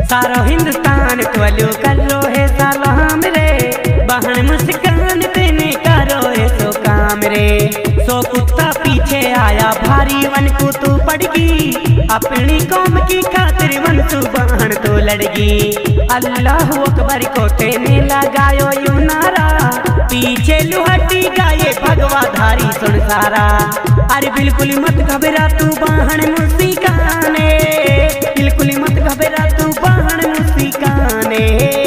सारो हिंदुस्तान टोलो करो है सलाम रे, बहन मुस्कान तेने करो है सो काम रे। सो कुत्ता पीछे आया भारी वन को तू पड़गी, अपनी कौम की खातिर वन तू बहन तो लड़गी। अल्लाह अकबर को तेने लगायो यू नारा, पीछे लुहटी गाये भगवा धारी सुन सारा। अरे बिल्कुल मत घबरा तू बहन मुस्काने, बिल्कुल मत घबरा तू बहन मुस्काने।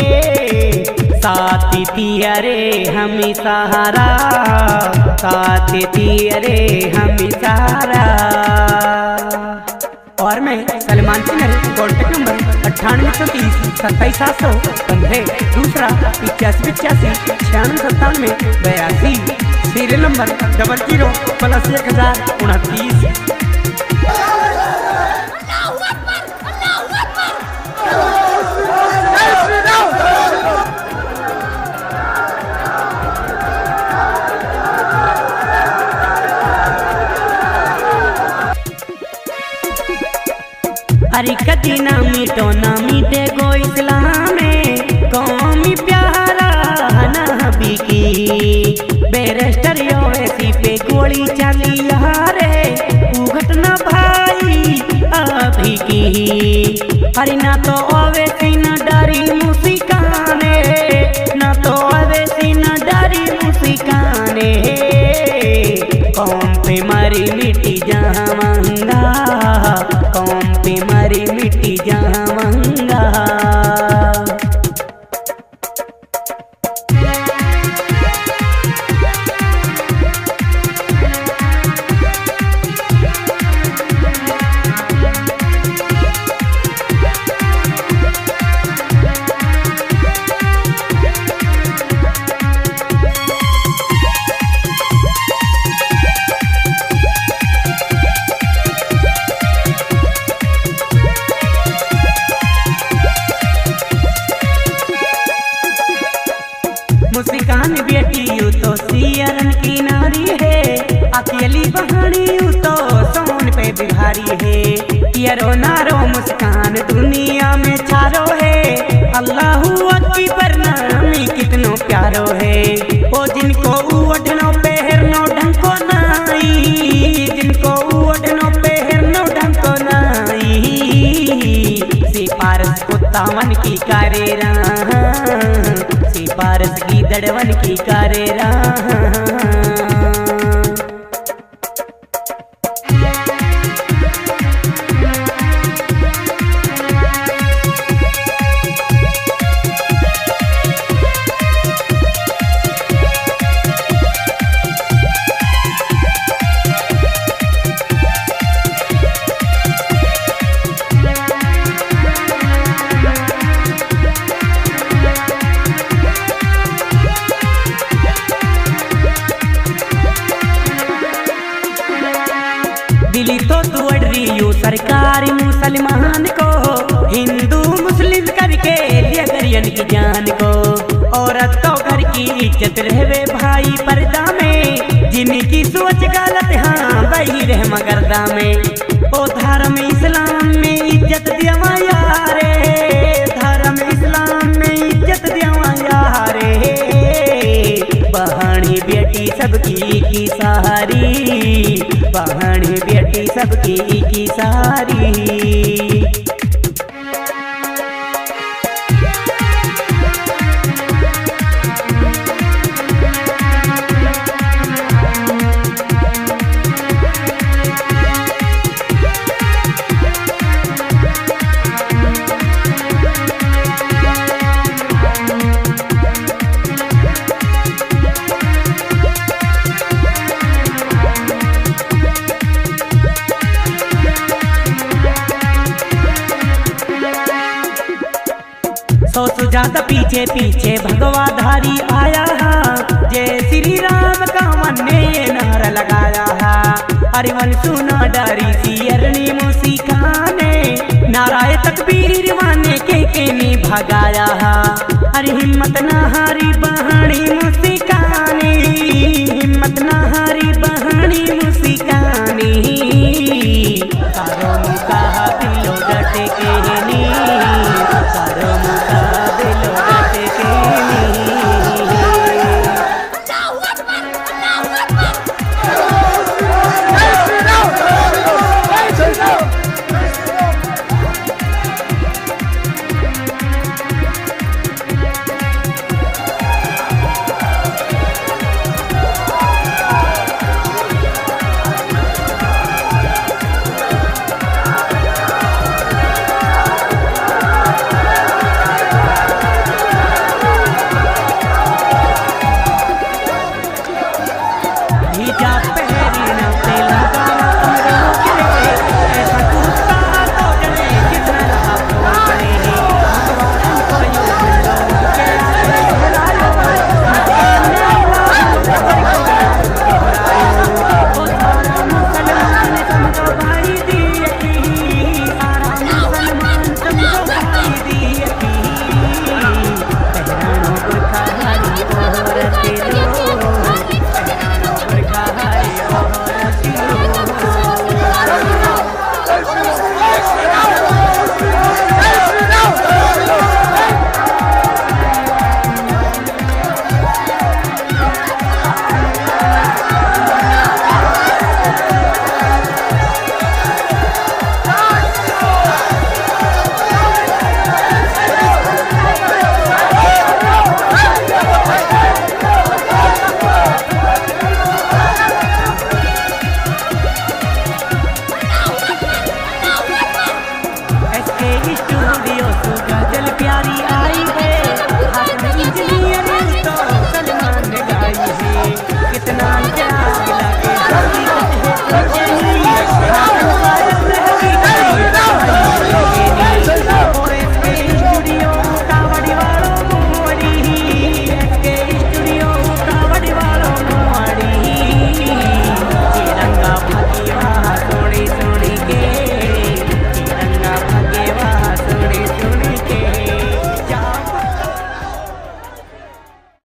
साथी तियरे हम सहारा, साथी तियरे हम सहारा। और मैं सलमान सिंह, कॉन्टेक्ट नंबर 9830 27715, दूसरा 8585 9697 82, सीरियल नंबर 00 + 1029। अरे कदी ना मीटो ना मीटे को इस्लाम में, कौमी प्यारा नबी की। बैरिस्टर ओवैसी पे गोली चली यारे, वो घटना भाई अभी की। अरे ना तो ओवैसी ना डरी मुस्काने, ना तो ओवैसी ना डरी मुस्काने। कौम पे मरी मिट्टी जावंगा, कौम पे मरी मिट्टी जावंगा। मुस्कान बेटी यू तो सियरन की नारी है, अकेली बहानी यू तो सोन पे बिहारी है। यारो नारो मुस्कान दुनिया में छारो है, अल्लाहू अकबर नामी कितनो प्यारो है। ओ जिनको उड़नो पहरनो ढंको नाई, जिनको उड़नो पहरनो ढंको नाई। सिपारस कुत्तावन की करे रहा, पारस की दड़वन की करे दिली तो तू अड़ रही यू सरकारी मुसलमान को, हिंदू मुस्लिम करके लिया गरियन की जान को। औरत तो घर की इज्जत रहवे भाई पर्दा में, जिनकी सोच गलत हाँ वही रह मगरदा में। ओ धर्म इस्लाम में इज्जत देवा यारे, धर्म इस्लाम में इज्जत देवा यारे। बहानी बेटी सबकी की सहारी, बहानी बेटी सबकी की सारी। सौ से ज्यादा पीछे पीछे भगवा धारी आया है, जय श्री राम का मन ने नारा लगाया है। अरे मन सुना डरी सी अरणी मुस्काने, नाराय तकबीर वाने के ने भगाया है। अरे हिम्मत ना